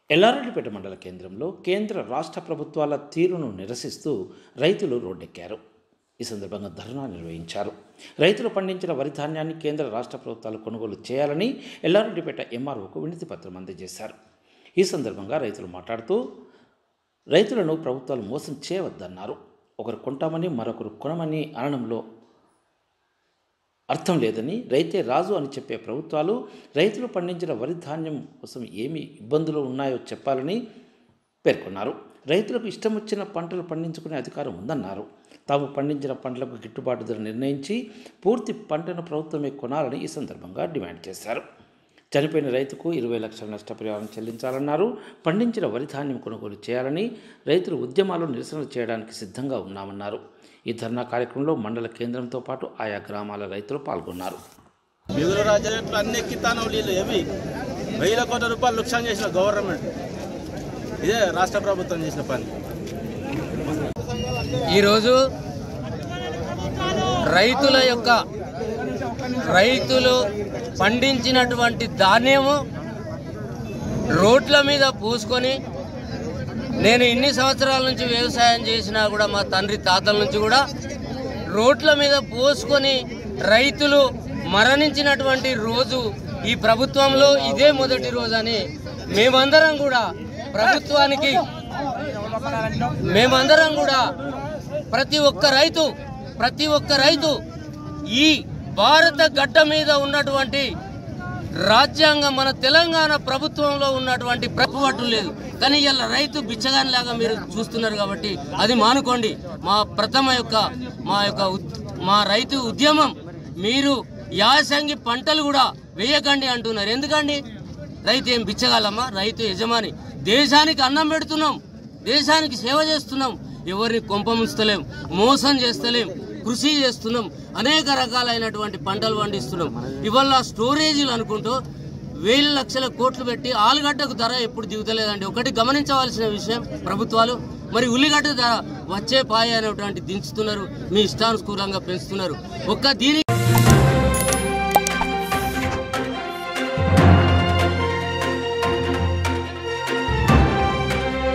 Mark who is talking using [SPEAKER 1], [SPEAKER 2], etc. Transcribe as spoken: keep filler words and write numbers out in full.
[SPEAKER 1] ఎల్లారెడ్డిపేట మండల కేంద్రంలో కేంద్ర రాష్ట్ర ప్రభుత్వాల తీరును నిరసిస్తూ రైతులు రోడ్డెక్కారు. ఈ సందర్భంగా ధర్నా నిర్వహించారు. రైతులు పండించిన వరి ధాన్యాన్ని కేంద్ర రాష్ట్ర ప్రభుత్వాలు కొనుగోలు చేయాలని ఎల్లారెడ్డిపేట ఎంఆర్ఓకు వినతి పత్రం అందజేశారు. ఈ సందర్భంగా రైతులు మాట్లాడుతూ రైతులను ప్రభుత్వాలు మోసం చేయవద్దన్నారు. ఒకరు కొంటామని మరొకరు కొనమని అనడంలో అర్థం లేదని, రైతే రాజు అని చెప్పే ప్రభుత్వాలు రైతులు పండించిన వరి ధాన్యం కోసం ఏమి ఇబ్బందులు ఉన్నాయో చెప్పాలని పేర్కొన్నారు. రైతులకు ఇష్టం వచ్చిన పంటలు పండించుకునే అధికారం ఉందన్నారు. తాము పండించిన పంటలకు గిట్టుబాటు ధర నిర్ణయించి పూర్తి పంటను ప్రభుత్వమే కొనాలని ఈ సందర్భంగా డిమాండ్ చేశారు. చనిపోయిన రైతుకు ఇరవై లక్షల నష్టపరిహారం చెల్లించాలన్నారు. పండించిన వరి ధాన్యం కొనుగోలు చేయాలని రైతులు ఉద్యమాలు నిరసనలు చేయడానికి సిద్ధంగా ఉన్నామన్నారు. ఈ ధర్నా కార్యక్రమంలో మండల కేంద్రంతో పాటు ఆయా గ్రామాల రైతులు పాల్గొన్నారు.
[SPEAKER 2] మిగులు రాజ్యాలు అన్ని ఎక్కితాను వీళ్ళు ఏవి వేల కోట్ల రూపాయలు లుక్సాన్ చేసిన గవర్నమెంట్, ఇదే రాష్ట్ర ప్రభుత్వం చేసిన పని.
[SPEAKER 3] ఈరోజు రైతుల యొక్క రైతులు పండించినటువంటి ధాన్యము రోడ్ల మీద పూసుకొని, నేను ఇన్ని సంవత్సరాల నుంచి వ్యవసాయం చేసినా కూడా మా తండ్రి తాతల నుంచి కూడా రోడ్ల మీద పోసుకొని రైతులు మరణించినటువంటి రోజు ఈ ప్రభుత్వంలో ఇదే మొదటి రోజు అని మేమందరం కూడా ప్రభుత్వానికి మేమందరం కూడా ప్రతి ఒక్క రైతు ప్రతి ఒక్క రైతు ఈ భారత గడ్డ మీద ఉన్నటువంటి రాజ్యాంగం మన తెలంగాణ ప్రభుత్వంలో ఉన్నటువంటి ప్రభుత్వం లేదు. కానీ ఇలా రైతు బిచ్చగానిలాగా మీరు చూస్తున్నారు కాబట్టి అది మానుకోండి. మా ప్రథమ యొక్క మా యొక్క మా రైతు ఉద్యమం మీరు యాసంగి పంటలు కూడా వేయకండి అంటున్నారు. ఎందుకండి? రైతు ఏం బిచ్చగాలమ్మా? రైతు యజమాని. దేశానికి అన్నం పెడుతున్నాం, దేశానికి సేవ చేస్తున్నాం, ఎవరిని కొంపముంచలేం, మోసం చేస్తలేం, కృషి చేస్తున్నాం, అనేక రకాలైనటువంటి పంటలు పండిస్తున్నాం. ఇవాళ స్టోరేజీలు అనుకుంటూ వేల లక్షల కోట్లు పెట్టి ఆలుగడ్డకు ధర ఎప్పుడు దిగుతలేదండి. ఒకటి గమనించవలసిన విషయం ప్రభుత్వాలు, మరి ఉల్లిగడ్డ ధర వచ్చే పాయ అనేటువంటి దించుతున్నారు, మీ ఇష్టానుకూలంగా పెంచుతున్నారు. ఒక్క దీని